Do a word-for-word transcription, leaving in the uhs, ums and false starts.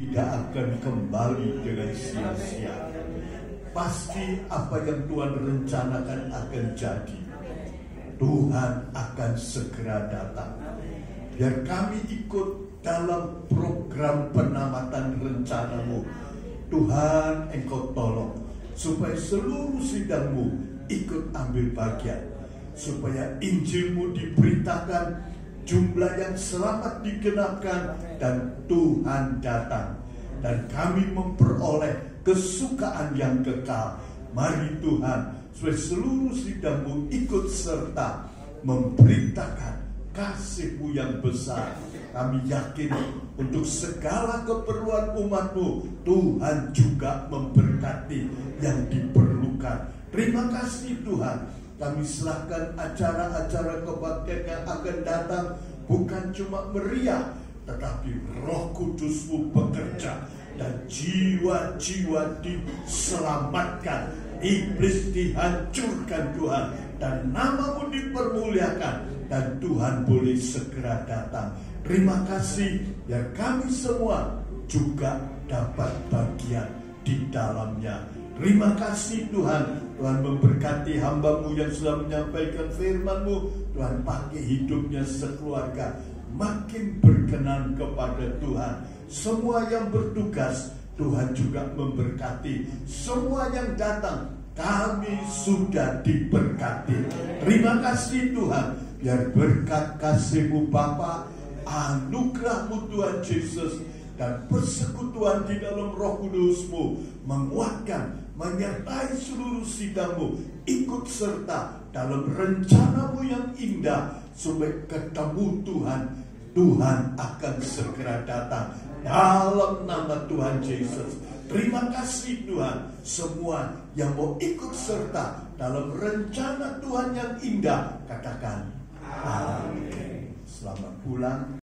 tidak akan kembali dengan sia-sia. Pasti apa yang Tuhan rencanakan akan jadi. Tuhan akan segera datang. Biar kami ikut dalam program penamatan rencanamu. Tuhan, Engkau tolong supaya seluruh sidangmu ikut ambil bagian, supaya Injilmu diberitakan, jumlah yang selamat digenapkan, dan Tuhan datang, dan kami memperoleh kesukaan yang kekal. Mari Tuhan, supaya seluruh sidangmu ikut serta memberitakan kasih-Mu yang besar. Kami yakin untuk segala keperluan umat-Mu, Tuhan juga memberkati yang diperlukan. Terima kasih Tuhan. Kami serahkan acara-acara kebaktian yang akan datang, bukan cuma meriah, tetapi Roh Kudus-Mu bekerja dan jiwa-jiwa diselamatkan, iblis dihancurkan Tuhan, dan nama-Mu dipermuliakan, dan Tuhan boleh segera datang. Terima kasih ya, kami semua juga dapat bagian di dalamnya. Terima kasih Tuhan. Tuhan memberkati hamba-Mu yang sudah menyampaikan firman-Mu. Tuhan pakai hidupnya sekeluarga makin berkenan kepada Tuhan. Semua yang bertugas, Tuhan juga memberkati. Semua yang datang, kami sudah diberkati. Terima kasih Tuhan. Biar berkat kasih-Mu Bapa, anugerah-Mu Tuhan Yesus, dan persekutuan di dalam Roh Kudus-Mu menguatkan, menyertai seluruh sidang-Mu, ikut serta dalam rencana-Mu yang indah, supaya ketemu Tuhan. Tuhan akan segera datang dalam nama Tuhan Yesus. Terima kasih Tuhan. Semua yang mau ikut serta dalam rencana Tuhan yang indah, katakan amin. Selamat pulang.